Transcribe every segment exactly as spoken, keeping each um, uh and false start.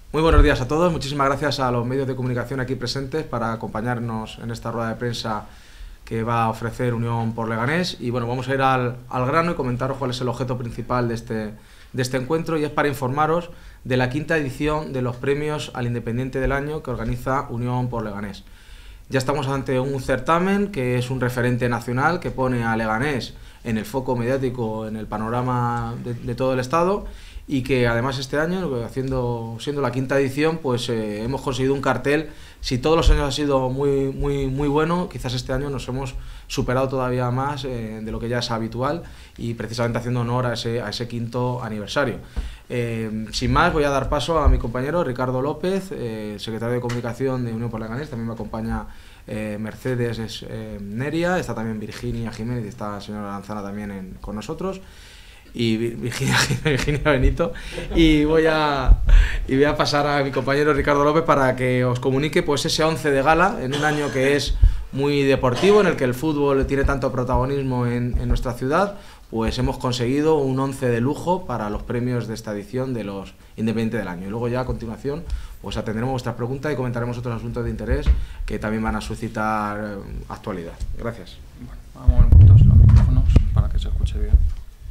Muy buenos días a todos, muchísimas gracias a los medios de comunicación aquí presentes para acompañarnos en esta rueda de prensa que va a ofrecer Unión por Leganés. Y bueno, vamos a ir al, al grano y comentaros cuál es el objeto principal de este, de este encuentro, y es para informaros de la quinta edición de los premios al Independiente del Año que organiza Unión por Leganés. Ya estamos ante un certamen que es un referente nacional que pone a Leganés en el foco mediático, en el panorama de, de todo el Estado, y que además este año, haciendo, siendo la quinta edición, pues eh, hemos conseguido un cartel. Si todos los años ha sido muy, muy, muy bueno, quizás este año nos hemos superado todavía más eh, de lo que ya es habitual, y precisamente haciendo honor a ese, a ese quinto aniversario. Eh, sin más, voy a dar paso a mi compañero Ricardo López, eh, secretario de Comunicación de Unión por Leganés. También me acompaña eh, Mercedes eh, Neria, está también Virginia Jiménez y está la señora Lanzana también en, con nosotros. Y Virginia, Virginia Benito, y voy a y voy a pasar a mi compañero Ricardo López para que os comunique pues ese once de gala en un año que es muy deportivo, en el que el fútbol tiene tanto protagonismo en, en nuestra ciudad. Pues hemos conseguido un once de lujo para los premios de esta edición de los Independientes del Año, y luego ya a continuación pues atendremos vuestras preguntas y comentaremos otros asuntos de interés que también van a suscitar eh, actualidad. Gracias. Bueno, vamos a mover un poquito los micrófonos para que se escuche bien.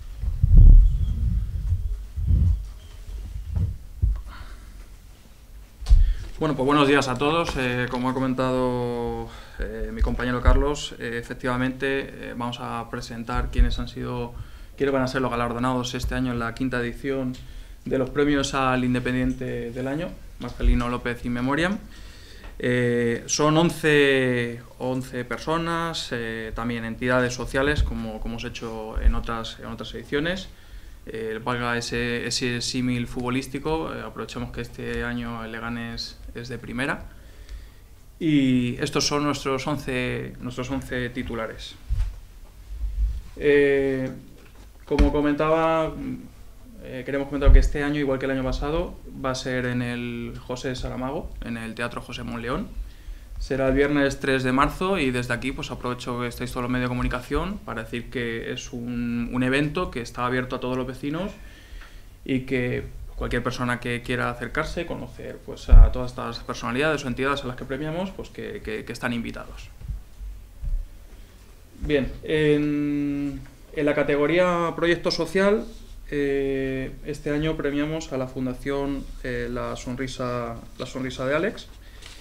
Bueno, pues buenos días a todos. Eh, como ha comentado eh, mi compañero Carlos, eh, efectivamente eh, vamos a presentar quiénes han sido, quiénes van a ser los galardonados este año en la quinta edición de los premios al Independiente del Año, Marcelino López in Memoriam. Eh, son once, once personas, eh, también entidades sociales, como, como hemos hecho en otras, en otras ediciones. Eh, valga ese, ese símil futbolístico, eh, aprovechamos que este año el Leganés es de primera, y estos son nuestros once, nuestros once titulares. Eh, como comentaba, eh, queremos comentar que este año, igual que el año pasado, va a ser en el José Saramago, en el Teatro José Monleón. Será el viernes tres de marzo, y desde aquí pues aprovecho que estáis todos los medios de comunicación para decir que es un, un evento que está abierto a todos los vecinos, y que cualquier persona que quiera acercarse, conocer pues a todas estas personalidades o entidades a las que premiamos, pues que, que, que están invitados. Bien, en, en la categoría Proyecto Social, eh, este año premiamos a la Fundación eh, la, Sonrisa, la Sonrisa de Alex.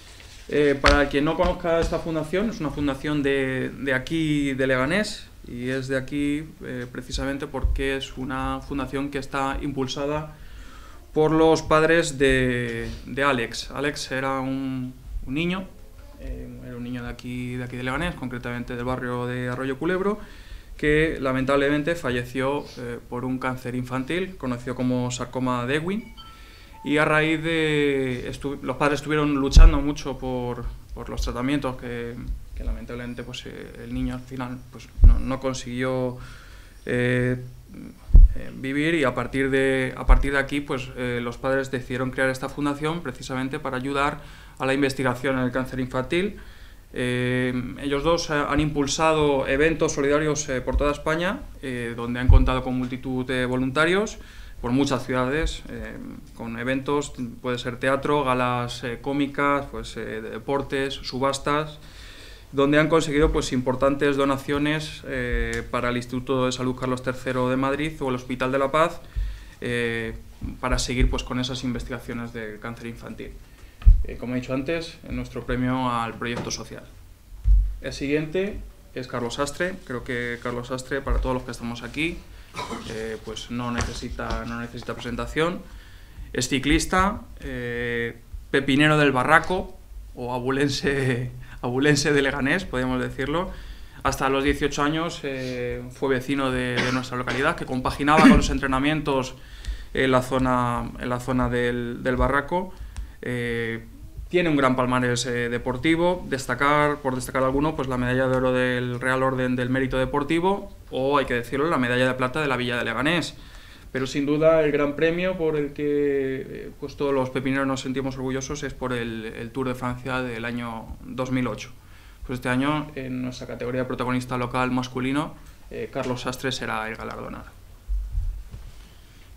Eh, para quien no conozca esta fundación, es una fundación de, de aquí, de Leganés, y es de aquí eh, precisamente porque es una fundación que está impulsada por los padres de, de Alex. Alex era un, un niño, eh, era un niño de aquí, de aquí de Leganés, concretamente del barrio de Arroyo Culebro, que lamentablemente falleció eh, por un cáncer infantil, conocido como sarcoma de Ewing. Y a raíz de... los padres estuvieron luchando mucho por, por los tratamientos que, que lamentablemente pues, eh, el niño al final pues, no, no consiguió eh, eh, vivir, y a partir de, a partir de aquí pues, eh, los padres decidieron crear esta fundación precisamente para ayudar a la investigación en el cáncer infantil. Eh, ellos dos eh, han impulsado eventos solidarios eh, por toda España, eh, donde han contado con multitud de voluntarios por muchas ciudades, eh, con eventos, puede ser teatro, galas eh, cómicas, pues, eh, de deportes, subastas, donde han conseguido pues, importantes donaciones eh, para el Instituto de Salud Carlos tercero de Madrid o el Hospital de la Paz, eh, para seguir pues, con esas investigaciones del cáncer infantil. Eh, como he dicho antes, en nuestro premio al proyecto social. El siguiente es Carlos Sastre. Creo que Carlos Sastre, para todos los que estamos aquí, Eh, pues no necesita, no necesita presentación. Es ciclista, eh, pepinero del Barraco, o abulense, abulense de Leganés, podríamos decirlo. Hasta los dieciocho años eh, fue vecino de, de nuestra localidad, que compaginaba con los entrenamientos en la zona, en la zona del, del Barraco. Eh, Tiene un gran palmarés eh, deportivo. Destacar, por destacar alguno, pues la medalla de oro del Real Orden del Mérito Deportivo, o, hay que decirlo, la medalla de plata de la Villa de Leganés. Pero sin duda el gran premio por el que eh, pues todos los pepineros nos sentimos orgullosos es por el, el Tour de Francia del año dos mil ocho. Pues este año, en nuestra categoría de protagonista local masculino, eh, Carlos Sastre será el galardonado.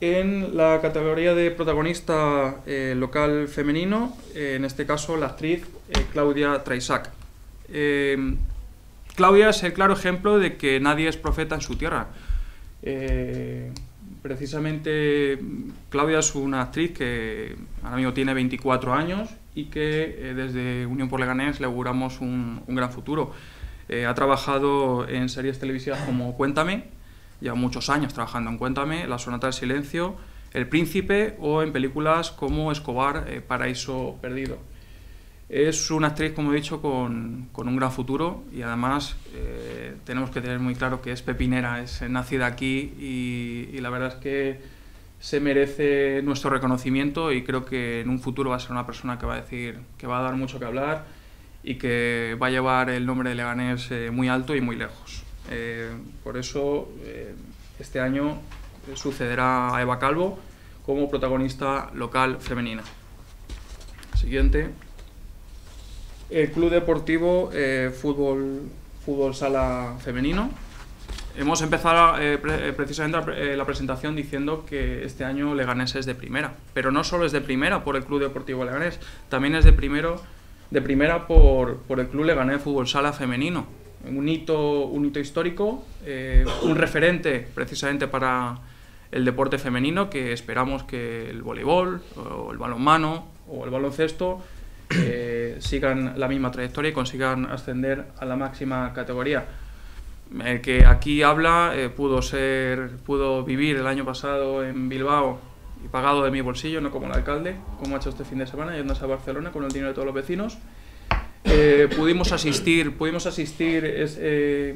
En la categoría de protagonista eh, local femenino, eh, en este caso la actriz eh, Claudia Traisac. Eh, Claudia es el claro ejemplo de que nadie es profeta en su tierra. Eh, precisamente Claudia es una actriz que ahora mismo tiene veinticuatro años y que eh, desde Unión por Leganés le auguramos un, un gran futuro. Eh, ha trabajado en series televisivas como Cuéntame, lleva muchos años trabajando en Cuéntame, La Sonata del Silencio, El Príncipe, o en películas como Escobar, eh, Paraíso Perdido. Es una actriz, como he dicho, con, con un gran futuro, y además eh, tenemos que tener muy claro que es pepinera, es nacida aquí, y, y la verdad es que se merece nuestro reconocimiento, y creo que en un futuro va a ser una persona que va a decir, que va a dar mucho que hablar y que va a llevar el nombre de Leganés eh, muy alto y muy lejos. Eh, por eso eh, este año sucederá a Eva Calvo como protagonista local femenina. Siguiente. El Club Deportivo eh, Fútbol, Fútbol Sala Femenino. Hemos empezado eh, pre precisamente la, eh, la presentación diciendo que este año Leganés es de primera, pero no solo es de primera por el Club Deportivo Leganés, también es de, primero, de primera por, por el Club Leganés Fútbol Sala Femenino. Un hito, un hito histórico, eh, un referente precisamente para el deporte femenino, que esperamos que el voleibol, o el balonmano o el baloncesto eh, sigan la misma trayectoria y consigan ascender a la máxima categoría. El que aquí habla eh, pudo ser, pudo vivir el año pasado en Bilbao y pagado de mi bolsillo, no como el alcalde, como ha hecho este fin de semana, yéndose a Barcelona con el dinero de todos los vecinos. Eh, pudimos asistir, pudimos asistir es, eh,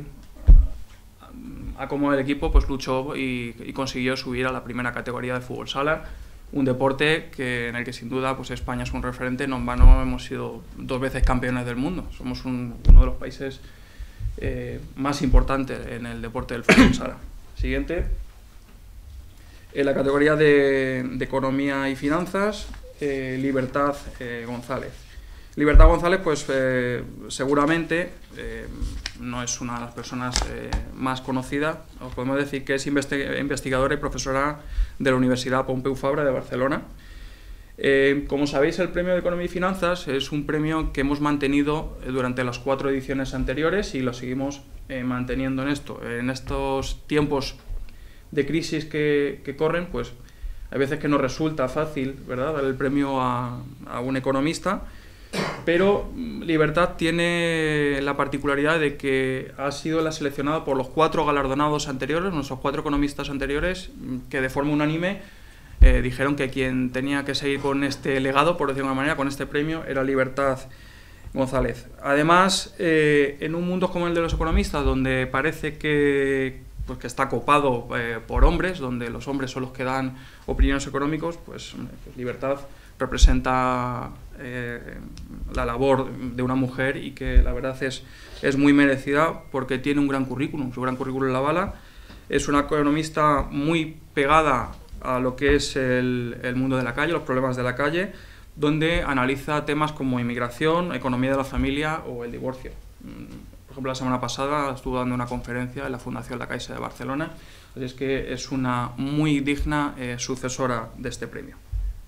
a cómo el equipo pues luchó y, y consiguió subir a la primera categoría de fútbol sala, un deporte que, en el que sin duda pues España es un referente. No en vano hemos sido dos veces campeones del mundo, somos un, uno de los países eh, más importantes en el deporte del fútbol sala. Siguiente. En la categoría de, de economía y finanzas, eh, Libertad eh, González. Libertad González, pues eh, seguramente eh, no es una de las personas eh, más conocidas. Os podemos decir que es investigadora y profesora de la Universidad Pompeu Fabra de Barcelona. Eh, como sabéis, el Premio de Economía y Finanzas es un premio que hemos mantenido durante las cuatro ediciones anteriores y lo seguimos eh, manteniendo en esto. En estos tiempos de crisis que, que corren, pues hay veces que nos resulta fácil, ¿verdad?, dar el premio a, a un economista. Pero Libertad tiene la particularidad de que ha sido la seleccionada por los cuatro galardonados anteriores, nuestros cuatro economistas anteriores, que de forma unánime eh, dijeron que quien tenía que seguir con este legado, por decirlo de alguna manera, con este premio, era Libertad González. Además, eh, en un mundo como el de los economistas, donde parece que, pues, que está copado eh, por hombres, donde los hombres son los que dan opiniones económicos, pues, pues Libertad representa eh, la labor de una mujer, y que la verdad es, es muy merecida porque tiene un gran currículum, su gran currículum la avala. Es una economista muy pegada a lo que es el, el mundo de la calle, los problemas de la calle, donde analiza temas como inmigración, economía de la familia o el divorcio. Por ejemplo, la semana pasada estuvo dando una conferencia en la Fundación La Caixa de Barcelona, así es que es una muy digna eh, sucesora de este premio.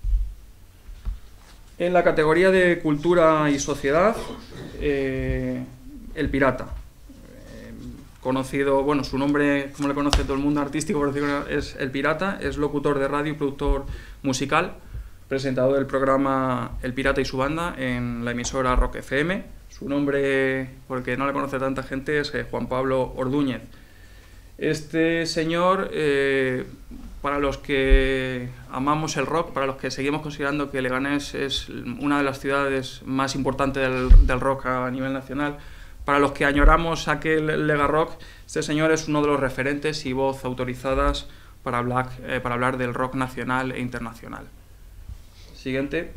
En la categoría de cultura y sociedad, eh, El Pirata. Eh, conocido, bueno, su nombre, como le conoce todo el mundo artístico, por decirlo, es El Pirata. Es locutor de radio y productor musical, presentador del programa El Pirata y su banda en la emisora Rock F M. Su nombre, porque no le conoce tanta gente, es Juan Pablo Ordúñez. Este señor, eh, para los que amamos el rock, para los que seguimos considerando que Leganés es una de las ciudades más importantes del, del rock a nivel nacional, para los que añoramos aquel Lega Rock, este señor es uno de los referentes y voz autorizadas para hablar, eh, para hablar del rock nacional e internacional. Siguiente.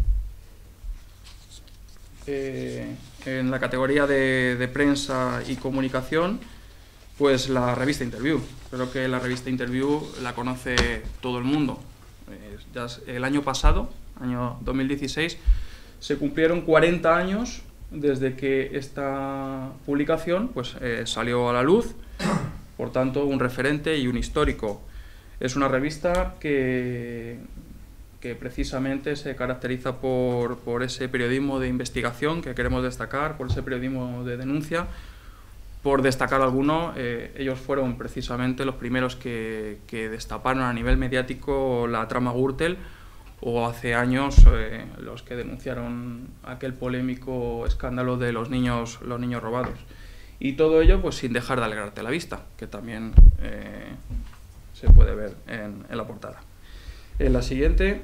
Eh, en la categoría de, de prensa y comunicación, pues la revista Interview. Creo que la revista Interview la conoce todo el mundo. Eh, ya el año pasado, año dos mil dieciséis, se cumplieron cuarenta años desde que esta publicación pues, eh, salió a la luz, por tanto un referente y un histórico. Es una revista que, que precisamente se caracteriza por, por ese periodismo de investigación que queremos destacar, por ese periodismo de denuncia. Por destacar alguno, eh, ellos fueron precisamente los primeros que, que destaparon a nivel mediático la trama Gürtel, o hace años eh, los que denunciaron aquel polémico escándalo de los niños, los niños robados. Y todo ello pues sin dejar de alegrarte la vista, que también eh, se puede ver en, en la portada. En la siguiente,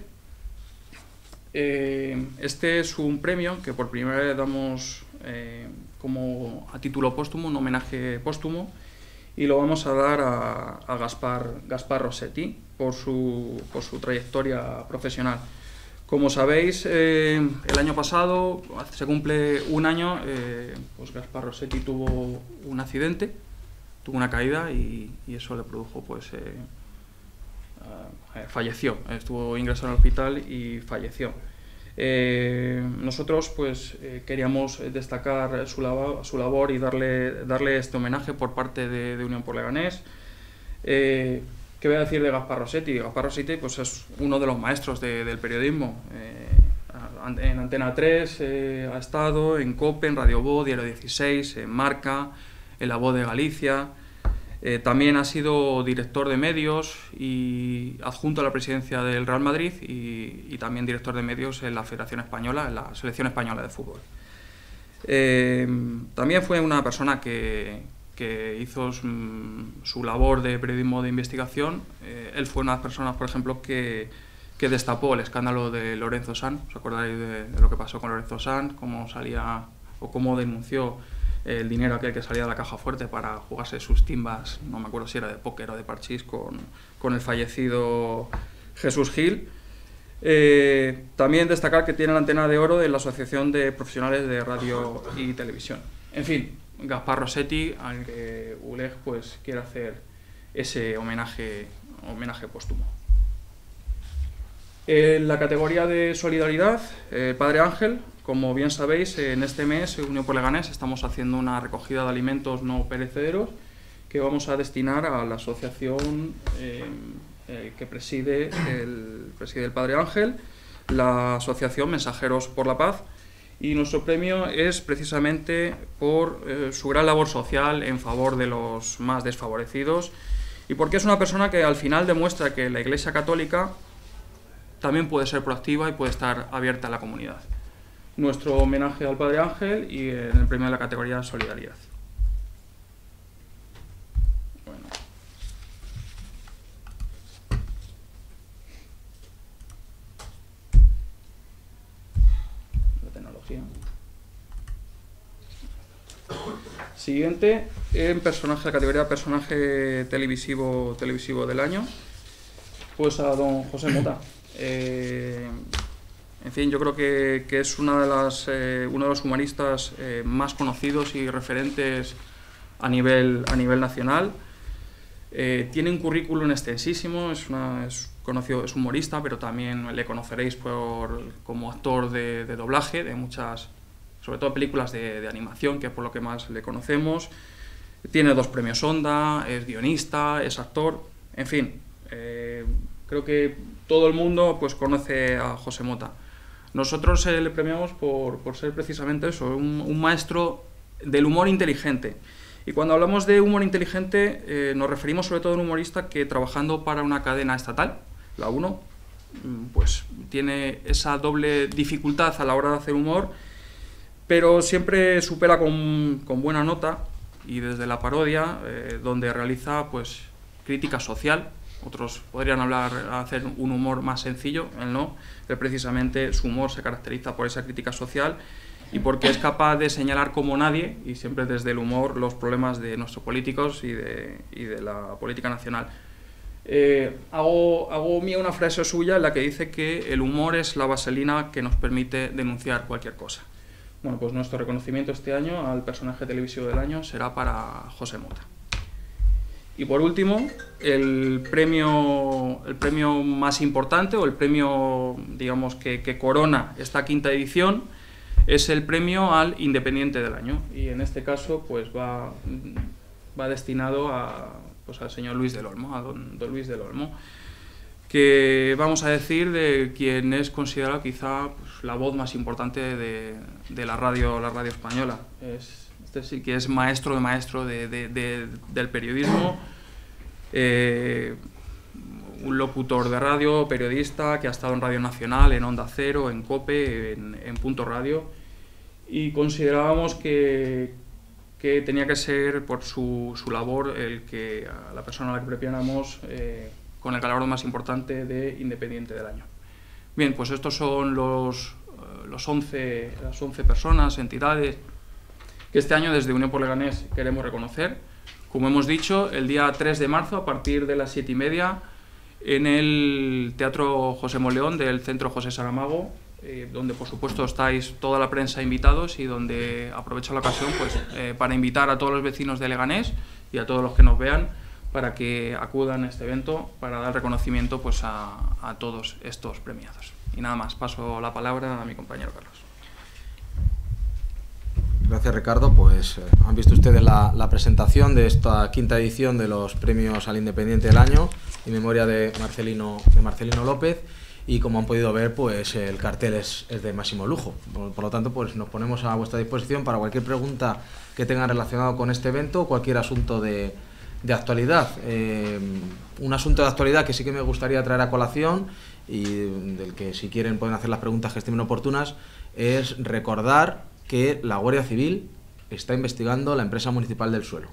eh, este es un premio que por primera vez damos eh, como a título póstumo, un homenaje póstumo, y lo vamos a dar a, a Gaspar, Gaspar Rossetti por su, por su trayectoria profesional. Como sabéis, eh, el año pasado, se cumple un año, eh, pues Gaspar Rossetti tuvo un accidente, tuvo una caída y, y eso le produjo, pues, eh, uh, falleció, estuvo ingresado al hospital y falleció. Eh, nosotros pues eh, queríamos destacar su labor, su labor y darle, darle este homenaje por parte de, de Unión por Leganés. Eh, ¿Qué voy a decir de Gaspar Rossetti? Gaspar Rossetti pues, es uno de los maestros de, del periodismo. Eh, en Antena tres eh, ha estado, en COPE, en Radio Voz, Diario dieciséis, en Marca, en La Voz de Galicia. Eh, también ha sido director de medios y adjunto a la presidencia del Real Madrid y, y también director de medios en la Federación Española, en la Selección Española de Fútbol. Eh, también fue una persona que, que hizo su, su labor de periodismo de investigación. Eh, él fue una de las personas, por ejemplo, que, que destapó el escándalo de Lorenzo Sanz. ¿Os acordáis de, de lo que pasó con Lorenzo Sanz? Cómo salía o cómo denunció el dinero aquel que salía de la caja fuerte para jugarse sus timbas, no me acuerdo si era de póker o de parchís, con, con el fallecido Jesús Gil. Eh, también destacar que tiene la antena de oro de la Asociación de Profesionales de Radio y Televisión. En fin, Gaspar Rossetti, al que U L E G pues, quiere hacer ese homenaje, homenaje póstumo. En la categoría de solidaridad, eh, Padre Ángel, como bien sabéis, en este mes, Unión por Leganés, estamos haciendo una recogida de alimentos no perecederos que vamos a destinar a la asociación eh, eh, que preside el, preside el Padre Ángel, la asociación Mensajeros por la Paz, y nuestro premio es precisamente por eh, su gran labor social en favor de los más desfavorecidos y porque es una persona que al final demuestra que la Iglesia Católica también puede ser proactiva y puede estar abierta a la comunidad. Nuestro homenaje al Padre Ángel y en el premio de la categoría Solidaridad. Bueno. La tecnología. Siguiente, en personaje, la categoría personaje televisivo, televisivo del año, pues a don José Mota. Eh, En fin, yo creo que, que es una de las, eh, uno de los humoristas eh, más conocidos y referentes a nivel, a nivel nacional. Eh, tiene un currículum extensísimo, es, una, es conocido, es humorista, pero también le conoceréis por, como actor de, de doblaje, de muchas, sobre todo películas de, de animación, que es por lo que más le conocemos. Tiene dos premios Ondas, es guionista, es actor, en fin. Eh, creo que todo el mundo pues, conoce a José Mota. Nosotros eh, le premiamos por, por ser precisamente eso, un, un maestro del humor inteligente. Y cuando hablamos de humor inteligente, eh, nos referimos sobre todo a un humorista que trabajando para una cadena estatal, la uno, pues tiene esa doble dificultad a la hora de hacer humor, pero siempre supera con, con buena nota y desde la parodia, eh, donde realiza pues crítica social. Otros podrían hablar, hacer un humor más sencillo, él no, pero precisamente su humor se caracteriza por esa crítica social y porque es capaz de señalar como nadie, y siempre desde el humor, los problemas de nuestros políticos y de, y de la política nacional. Eh, hago, hago mía una frase suya en la que dice que el humor es la vaselina que nos permite denunciar cualquier cosa. Bueno, pues nuestro reconocimiento este año al personaje televisivo del año será para José Mota. Y por último, el premio, el premio más importante o el premio, digamos, que, que corona esta quinta edición es el premio al Independiente del Año. Y en este caso, pues va, va destinado a, pues al señor Luis del Olmo, a don, don Luis del Olmo, que vamos a decir de quien es considerado quizá pues, la voz más importante de, de la radio, la radio española. Es, este sí que es maestro de maestro de, de, de, del periodismo, eh, un locutor de radio, periodista que ha estado en Radio Nacional, en Onda Cero, en COPE, en, en Punto Radio, y considerábamos que, que tenía que ser por su, su labor el que a la persona a la que premiáramos eh, con el galardón más importante de Independiente del año. Bien, pues estos son los, los once, las once personas, entidades que este año desde Unión por Leganés queremos reconocer. Como hemos dicho, el día tres de marzo a partir de las siete y media en el Teatro José Moleón del Centro José Saramago, eh, donde por supuesto estáis toda la prensa invitados y donde aprovecho la ocasión pues, eh, para invitar a todos los vecinos de Leganés y a todos los que nos vean para que acudan a este evento para dar reconocimiento pues, a, a todos estos premiados. Y nada más, paso la palabra a mi compañero Carlos. Gracias, Ricardo. Pues eh, han visto ustedes la, la presentación de esta quinta edición de los premios al Independiente del año en memoria de Marcelino, de Marcelino López, y como han podido ver, pues el cartel es, es de máximo lujo. Por, por lo tanto, pues nos ponemos a vuestra disposición para cualquier pregunta que tengan relacionado con este evento o cualquier asunto de, de actualidad. Eh, un asunto de actualidad que sí que me gustaría traer a colación y del que si quieren pueden hacer las preguntas que estimen oportunas, es recordar que la Guardia Civil está investigando la empresa municipal del suelo.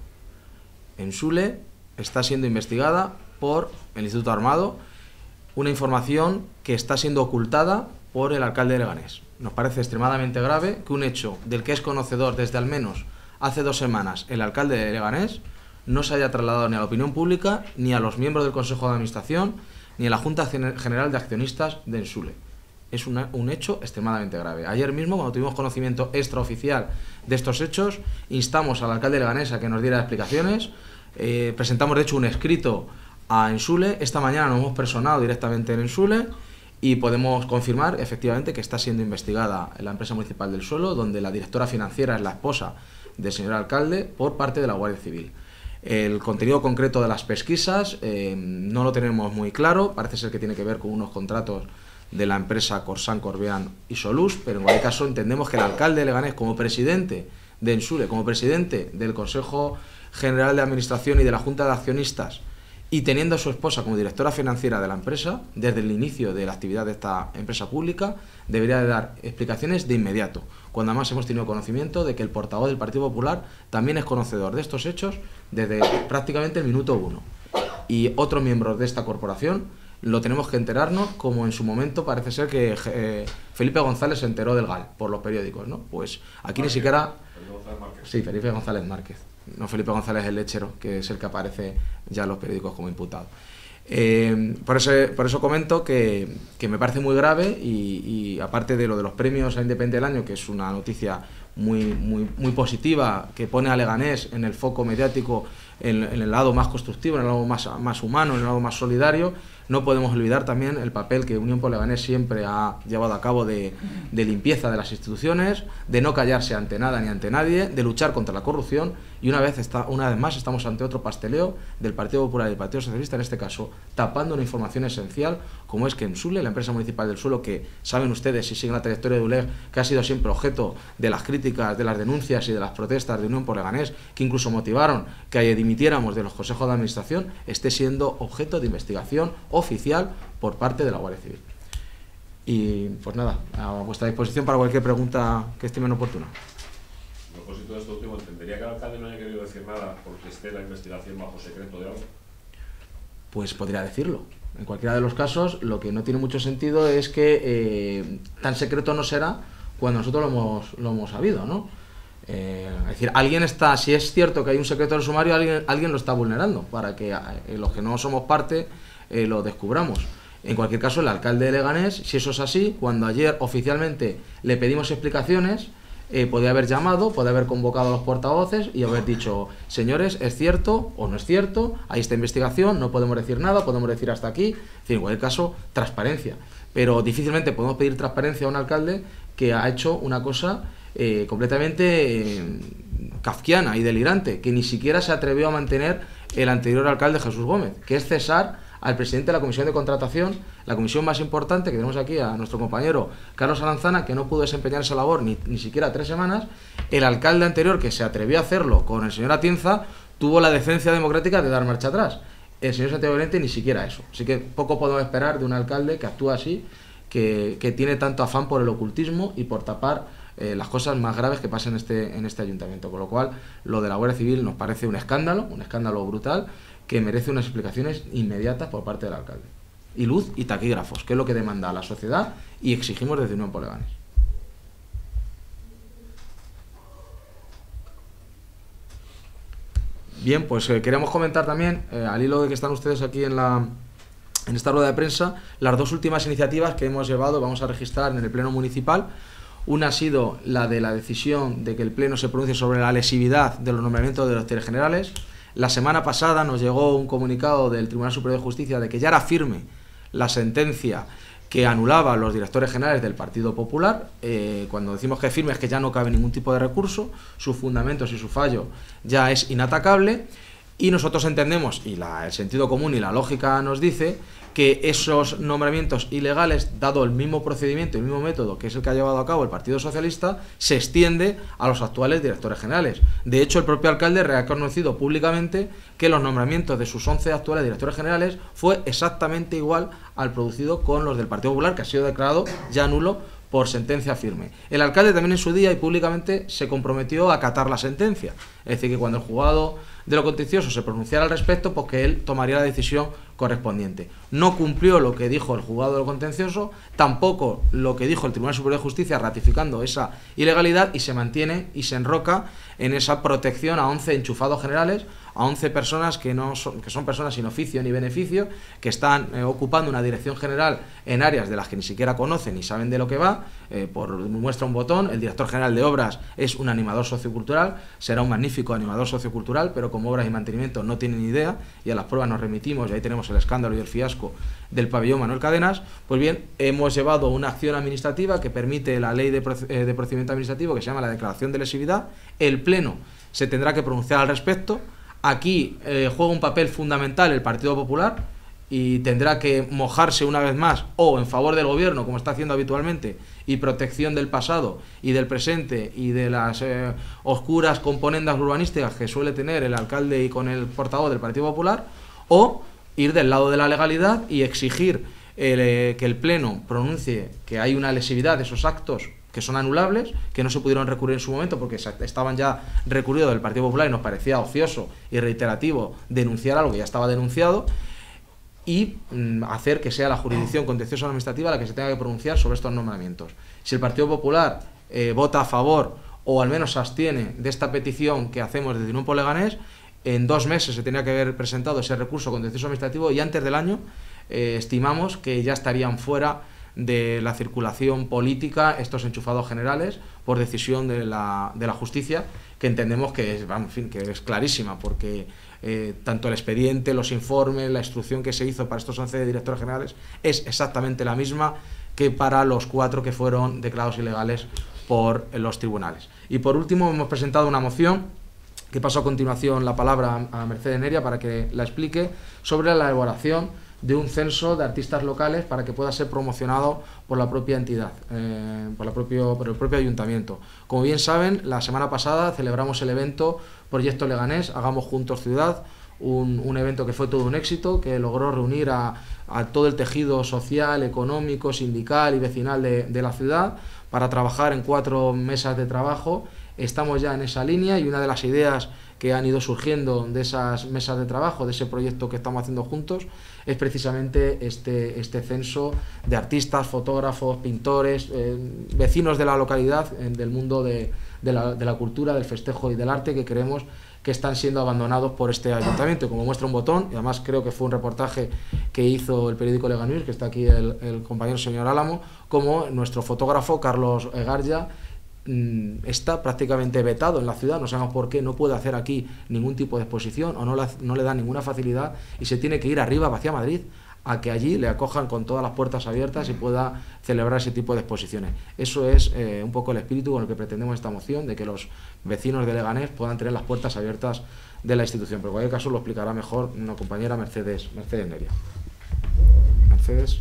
En Sule está siendo investigada por el Instituto Armado una información que está siendo ocultada por el alcalde de Leganés. Nos parece extremadamente grave que un hecho del que es conocedor desde al menos hace dos semanas el alcalde de Leganés no se haya trasladado ni a la opinión pública, ni a los miembros del Consejo de Administración, ni a la Junta General de Accionistas de Ensule. Es una, un hecho extremadamente grave. Ayer mismo, cuando tuvimos conocimiento extraoficial de estos hechos, instamos al alcalde de Leganés a que nos diera explicaciones. Eh, presentamos, de hecho, un escrito a Ensule. Esta mañana nos hemos personado directamente en Ensule y podemos confirmar, efectivamente, que está siendo investigada en la empresa municipal del suelo, donde la directora financiera es la esposa del señor alcalde, por parte de la Guardia Civil. El contenido concreto de las pesquisas eh, no lo tenemos muy claro. Parece ser que tiene que ver con unos contratos de la empresa Corsán, Corbeán y Solús, pero en cualquier caso entendemos que el alcalde de Leganés, como presidente de Ensule, como presidente del Consejo General de Administración y de la Junta de Accionistas, y teniendo a su esposa como directora financiera de la empresa, desde el inicio de la actividad de esta empresa pública, debería de dar explicaciones de inmediato, cuando además hemos tenido conocimiento de que el portavoz del Partido Popular también es conocedor de estos hechos desde prácticamente el minuto uno. Y otros miembros de esta corporación lo tenemos que enterarnos, como en su momento parece ser que eh, Felipe González se enteró del G A L por los periódicos, ¿no? Pues aquí Márquez, ni siquiera... Sí, Felipe González Márquez, no Felipe González el lechero, que es el que aparece ya en los periódicos como imputado. Eh, por, ese, por eso comento que, que me parece muy grave y, y aparte de lo de los premios a Independiente del año, que es una noticia muy, muy, muy positiva, que pone a Leganés en el foco mediático, en, en el lado más constructivo, en el lado más, más humano, en el lado más solidario, no podemos olvidar también el papel que Unión por Leganés siempre ha llevado a cabo de, de limpieza de las instituciones, de no callarse ante nada ni ante nadie, de luchar contra la corrupción, y una vez, está, una vez más estamos ante otro pasteleo del Partido Popular y del Partido Socialista, en este caso tapando una información esencial, como es que Ensule, la empresa municipal del suelo, que saben ustedes si siguen la trayectoria de U L E G, que ha sido siempre objeto de las críticas, de las denuncias y de las protestas de Unión por Leganés, que incluso motivaron que dimitiéramos de los consejos de administración, esté siendo objeto de investigación oficial por parte de la Guardia Civil. Y pues nada, a vuestra disposición para cualquier pregunta que estimen oportuna. A propósito de esto último, ¿entendería que el alcalde no haya querido decir nada porque esté la investigación bajo secreto de algo? Pues podría decirlo. En cualquiera de los casos, lo que no tiene mucho sentido es que eh, tan secreto no será cuando nosotros lo hemos, lo hemos sabido, ¿no? Eh, es decir, alguien está, si es cierto que hay un secreto del sumario, alguien, alguien lo está vulnerando para que eh, los que no somos parte eh, lo descubramos. En cualquier caso, el alcalde de Leganés, si eso es así, cuando ayer oficialmente le pedimos explicaciones, eh, podía haber llamado, podía haber convocado a los portavoces y haber dicho: señores, ¿es cierto o no es cierto? Hay esta investigación, no podemos decir nada, podemos decir hasta aquí. En fin, en cualquier caso, transparencia. Pero difícilmente podemos pedir transparencia a un alcalde que ha hecho una cosa eh, completamente eh, kafkiana y delirante, que ni siquiera se atrevió a mantener el anterior alcalde Jesús Gómez, que es cesar al presidente de la Comisión de Contratación, la comisión más importante, que tenemos aquí a nuestro compañero Carlos Aranzana, que no pudo desempeñar esa labor ni, ni siquiera tres semanas. El alcalde anterior, que se atrevió a hacerlo con el señor Atienza, tuvo la decencia democrática de dar marcha atrás. El señor Santiago Llorente ni siquiera eso. Así que poco podemos esperar de un alcalde que actúa así, que, que tiene tanto afán por el ocultismo y por tapar eh, las cosas más graves que pasan en este, en este ayuntamiento. Con lo cual, lo de la Guardia Civil nos parece un escándalo, un escándalo brutal, que merece unas explicaciones inmediatas por parte del alcalde. Y luz y taquígrafos, que es lo que demanda la sociedad y exigimos desde Unión por Leganés. Bien, pues eh, queríamos comentar también, eh, al hilo de que están ustedes aquí en, la, en esta rueda de prensa, las dos últimas iniciativas que hemos llevado, vamos a registrar en el Pleno Municipal. Una ha sido la de la decisión de que el Pleno se pronuncie sobre la lesividad de los nombramientos de los directores generales. La semana pasada nos llegó un comunicado del Tribunal Superior de Justicia de que ya era firme la sentencia que anulaba a los directores generales del Partido Popular. Eh, cuando decimos que es firme es que ya no cabe ningún tipo de recurso, sus fundamentos y su fallo ya es inatacable, y nosotros entendemos, y la, el sentido común y la lógica nos dice, que esos nombramientos ilegales, dado el mismo procedimiento y el mismo método que es el que ha llevado a cabo el Partido Socialista, se extiende a los actuales directores generales. De hecho, el propio alcalde ha reconocido públicamente que los nombramientos de sus once actuales directores generales fue exactamente igual al producido con los del Partido Popular, que ha sido declarado ya nulo por sentencia firme. El alcalde también en su día y públicamente se comprometió a acatar la sentencia, es decir, que cuando el juzgado de lo contencioso se pronunciara al respecto, pues que él tomaría la decisión correspondiente. No cumplió lo que dijo el juzgado de lo contencioso, tampoco lo que dijo el Tribunal Superior de Justicia ratificando esa ilegalidad, y se mantiene y se enroca en esa protección a once enchufados generales, a once personas que, no son, que son personas sin oficio ni beneficio, que están eh, ocupando una dirección general en áreas de las que ni siquiera conocen ni saben de lo que va. Eh, por muestra un botón, el director general de obras es un animador sociocultural, será un magnífico animador sociocultural, pero como obras y mantenimiento no tiene ni idea, y a las pruebas nos remitimos, y ahí tenemos el escándalo y el fiasco del pabellón Manuel Cadenas. Pues bien, hemos llevado una acción administrativa que permite la ley de, eh, de procedimiento administrativo, que se llama la declaración de lesividad. El Pleno se tendrá que pronunciar al respecto. Aquí eh, juega un papel fundamental el Partido Popular y tendrá que mojarse una vez más, o en favor del gobierno, como está haciendo habitualmente, y protección del pasado y del presente y de las eh, oscuras componendas urbanísticas que suele tener el alcalde y con el portavoz del Partido Popular, o ir del lado de la legalidad y exigir eh, que el Pleno pronuncie que hay una lesividad de esos actos que son anulables, que no se pudieron recurrir en su momento porque estaban ya recurridos del Partido Popular y nos parecía ocioso y reiterativo denunciar algo que ya estaba denunciado, y mm, hacer que sea la jurisdicción contencioso administrativa la que se tenga que pronunciar sobre estos nombramientos. Si el Partido Popular eh, vota a favor o al menos se abstiene de esta petición que hacemos desde Unión por Leganés, en dos meses se tenía que haber presentado ese recurso contencioso administrativo, y antes del año eh, estimamos que ya estarían fuera de la circulación política estos enchufados generales por decisión de la, de la justicia, que entendemos que es, en fin, que es clarísima, porque eh, tanto el expediente, los informes, la instrucción que se hizo para estos once directores generales es exactamente la misma que para los cuatro que fueron declarados ilegales por los tribunales. Y por último hemos presentado una moción que paso a continuación la palabra a Mercedes Neria para que la explique, sobre la elaboración de un censo de artistas locales para que pueda ser promocionado por la propia entidad, eh, por, la propio, por el propio ayuntamiento. Como bien saben, la semana pasada celebramos el evento Proyecto Leganés, Hagamos Juntos Ciudad, un, un evento que fue todo un éxito, que logró reunir a, a todo el tejido social, económico, sindical y vecinal de, de la ciudad para trabajar en cuatro mesas de trabajo. Estamos ya en esa línea, y una de las ideas que han ido surgiendo de esas mesas de trabajo, de ese proyecto que estamos haciendo juntos, es precisamente este, este censo de artistas, fotógrafos, pintores, eh, vecinos de la localidad, eh, del mundo de, de, la, de la cultura, del festejo y del arte, que creemos que están siendo abandonados por este ayuntamiento. Como muestra un botón, y además creo que fue un reportaje que hizo el periódico Lega News, que está aquí el, el compañero señor Álamo, como nuestro fotógrafo Carlos Egarja está prácticamente vetado en la ciudad, no sabemos por qué, no puede hacer aquí ningún tipo de exposición, o no, la, no le da ninguna facilidad, y se tiene que ir arriba hacia Madrid a que allí le acojan con todas las puertas abiertas y pueda celebrar ese tipo de exposiciones. Eso es eh, un poco el espíritu con el que pretendemos esta moción, de que los vecinos de Leganés puedan tener las puertas abiertas de la institución. Pero en cualquier caso lo explicará mejor una compañera, Mercedes, Mercedes Neria. Mercedes.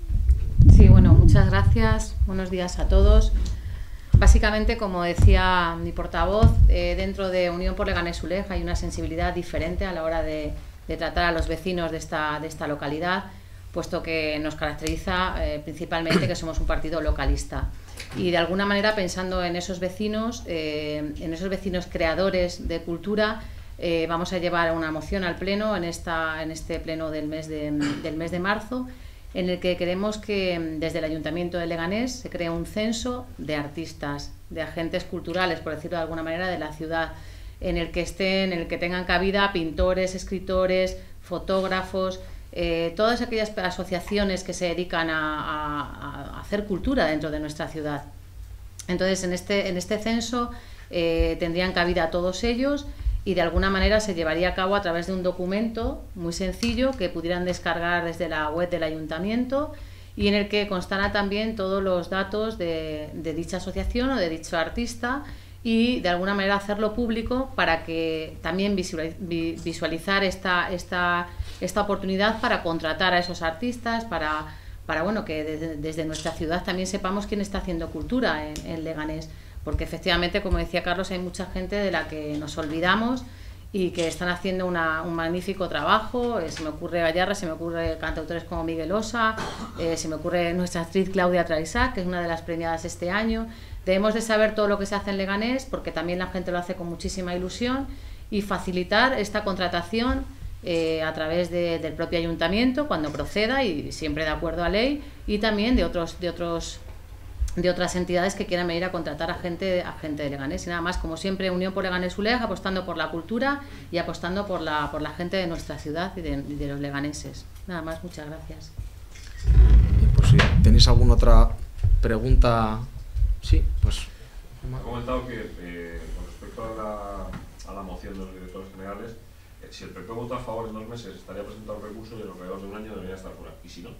Sí, bueno, muchas gracias. Buenos días a todos. Básicamente, como decía mi portavoz, eh, dentro de Unión por Leganés Uleg hay una sensibilidad diferente a la hora de de tratar a los vecinos de esta, de esta localidad, puesto que nos caracteriza eh, principalmente que somos un partido localista. Y de alguna manera, pensando en esos vecinos, eh, en esos vecinos creadores de cultura, eh, vamos a llevar una moción al Pleno en, esta, en este Pleno del mes, de, del mes de marzo, en el que queremos que desde el Ayuntamiento de Leganés se cree un censo de artistas, de agentes culturales, por decirlo de alguna manera, de la ciudad, en el que estén, en el que tengan cabida pintores, escritores, fotógrafos, eh, todas aquellas asociaciones que se dedican a, a, a hacer cultura dentro de nuestra ciudad. Entonces, en este, en este censo eh, tendrían cabida todos ellos y de alguna manera se llevaría a cabo a través de un documento muy sencillo que pudieran descargar desde la web del ayuntamiento y en el que constará también todos los datos de, de dicha asociación o de dicho artista, y de alguna manera hacerlo público para que también visualizar esta, esta, esta oportunidad para contratar a esos artistas, para, para bueno, que desde, desde nuestra ciudad también sepamos quién está haciendo cultura en, en Leganés, porque efectivamente, como decía Carlos, hay mucha gente de la que nos olvidamos y que están haciendo una, un magnífico trabajo. Eh, se me ocurre Gallarra, se me ocurre cantautores como Miguel Osa, eh, se me ocurre nuestra actriz Claudia Traisac, que es una de las premiadas este año. Debemos de saber todo lo que se hace en Leganés, porque también la gente lo hace con muchísima ilusión, y facilitar esta contratación eh, a través de, del propio ayuntamiento cuando proceda y siempre de acuerdo a ley, y también de otros de otros de otras entidades que quieran venir a contratar a gente, a gente de Leganés. Y nada más, como siempre, Unión por Leganés Uleg, apostando por la cultura y apostando por la, por la gente de nuestra ciudad y de, y de los leganeses. Nada más, muchas gracias. Pues si tenéis alguna otra pregunta. Sí, pues... Ha comentado que eh, con respecto a la, a la moción de los directores generales, eh, si el P P vota a favor en dos meses estaría presentado un recurso y en alrededor de un año debería estar fuera. ¿Y si no?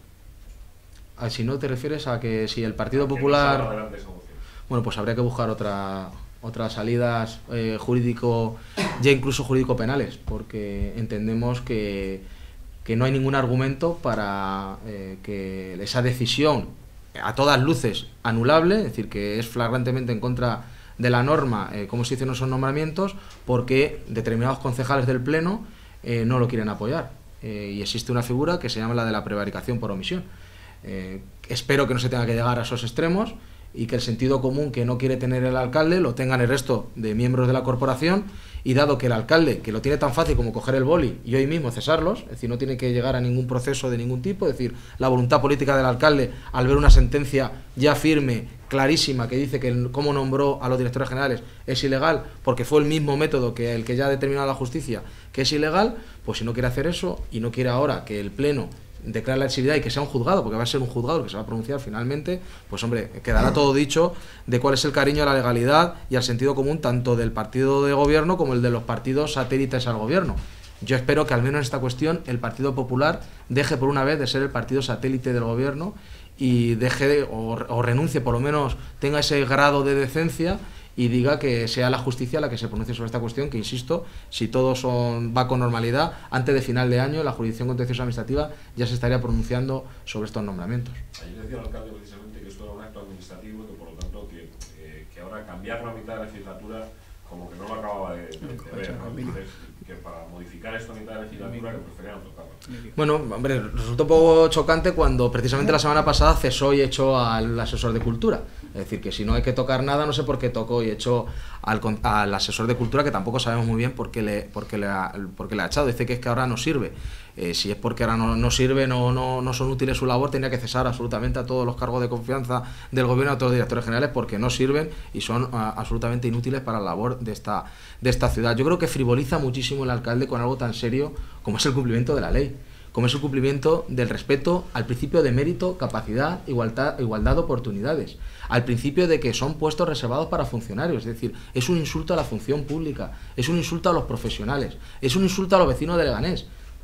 Ah, si no, te refieres a que si el Partido ¿A Popular... no adelante esa moción? Bueno, pues habría que buscar otra, otras salidas eh, jurídico, ya incluso jurídico-penales, porque entendemos que, que no hay ningún argumento para eh, que esa decisión, a todas luces anulable, es decir, que es flagrantemente en contra de la norma, eh, cómo se hicieron esos nombramientos, porque determinados concejales del Pleno eh, no lo quieren apoyar. Eh, y existe una figura que se llama la de la prevaricación por omisión. Eh, espero que no se tenga que llegar a esos extremos y que el sentido común que no quiere tener el alcalde lo tengan el resto de miembros de la corporación, y dado que el alcalde, que lo tiene tan fácil como coger el boli y hoy mismo cesarlos, es decir, no tiene que llegar a ningún proceso de ningún tipo, es decir, la voluntad política del alcalde al ver una sentencia ya firme, clarísima, que dice que el, cómo nombró a los directores generales es ilegal, porque fue el mismo método que el que ya ha determinado la justicia que es ilegal, pues si no quiere hacer eso y no quiere ahora que el Pleno declara la exilidad y que sea un juzgado, porque va a ser un juzgado el que se va a pronunciar finalmente, pues hombre, quedará todo dicho de cuál es el cariño a la legalidad y al sentido común tanto del partido de gobierno como el de los partidos satélites al gobierno. Yo espero que al menos en esta cuestión el Partido Popular deje por una vez de ser el partido satélite del gobierno y deje de, o, o renuncie, por lo menos tenga ese grado de decencia y diga que sea la justicia la que se pronuncie sobre esta cuestión, que insisto, si todo son, va con normalidad, antes de final de año la jurisdicción contenciosa administrativa ya se estaría pronunciando sobre estos nombramientos. Ayer decía el alcalde precisamente que esto era un acto administrativo y que por lo tanto que, eh, que ahora cambiarlo a mitad de la legislatura como que no lo acababa de, de, de ver, ¿no? Entonces, que para modificar esto a mitad de la legislatura que preferían tocarlo. Bueno, hombre, resultó un poco chocante cuando precisamente la semana pasada cesó y echó al asesor de cultura. Es decir, que si no hay que tocar nada, no sé por qué tocó y echó al, al asesor de cultura, que tampoco sabemos muy bien por qué le, por qué le, ha, por qué le ha echado. Dice que es que ahora no sirve. Eh, si es porque ahora no, no sirve, no, no, no son útiles su labor, tenía que cesar absolutamente a todos los cargos de confianza del gobierno, a todos los directores generales, porque no sirven y son a, absolutamente inútiles para la labor de esta, de esta ciudad. Yo creo que frivoliza muchísimo el alcalde con algo tan serio como es el cumplimiento de la ley, como es el cumplimiento del respeto al principio de mérito, capacidad, igualdad, igualdad de oportunidades, al principio de que son puestos reservados para funcionarios. Es decir, es un insulto a la función pública, es un insulto a los profesionales, es un insulto a los vecinos de Leganés.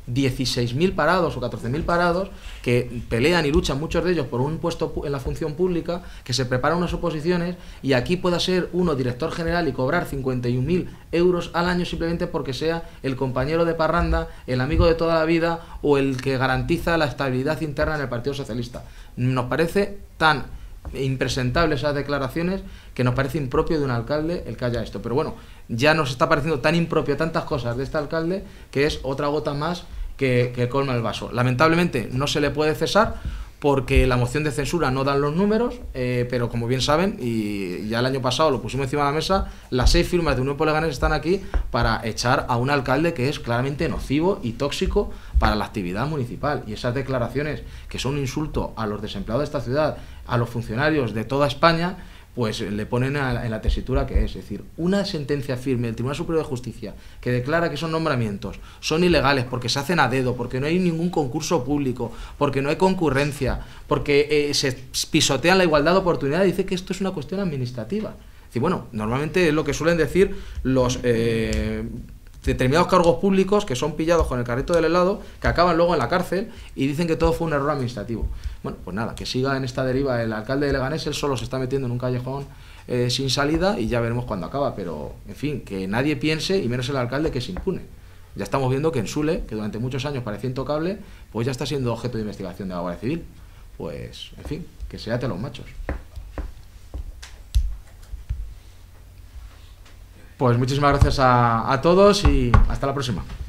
dieciséis mil parados o catorce mil parados que pelean y luchan, muchos de ellos, por un puesto en la función pública, que se preparan unas oposiciones y aquí pueda ser uno director general y cobrar cincuenta y un mil euros al año simplemente porque sea el compañero de parranda, el amigo de toda la vida o el que garantiza la estabilidad interna en el Partido Socialista. Nos parece tan impresentables esas declaraciones que nos parece impropio de un alcalde el que haya esto. Pero bueno, ya nos está pareciendo tan impropio tantas cosas de este alcalde que es otra gota más que, que colma el vaso. Lamentablemente no se le puede cesar porque la moción de censura no dan los números, eh, pero como bien saben, y ya el año pasado lo pusimos encima de la mesa, las seis firmas de Unión por Leganés están aquí para echar a un alcalde que es claramente nocivo y tóxico para la actividad municipal. Y esas declaraciones, que son un insulto a los desempleados de esta ciudad, a los funcionarios de toda España, pues le ponen a, en la tesitura que es. Es decir, una sentencia firme del Tribunal Superior de Justicia que declara que esos nombramientos son ilegales porque se hacen a dedo, porque no hay ningún concurso público, porque no hay concurrencia, porque eh, se pisotea la igualdad de oportunidades, dice que esto es una cuestión administrativa. Es decir, bueno, normalmente es lo que suelen decir los eh, determinados cargos públicos que son pillados con el carrito del helado, que acaban luego en la cárcel y dicen que todo fue un error administrativo. Bueno, pues nada, que siga en esta deriva el alcalde de Leganés, él solo se está metiendo en un callejón eh, sin salida y ya veremos cuándo acaba, pero en fin, que nadie piense, y menos el alcalde, que se impune. Ya estamos viendo que en Sule, que durante muchos años parecía intocable, pues ya está siendo objeto de investigación de la Guardia Civil. Pues, en fin, que se ate a los machos. Pues muchísimas gracias a, a todos y hasta la próxima.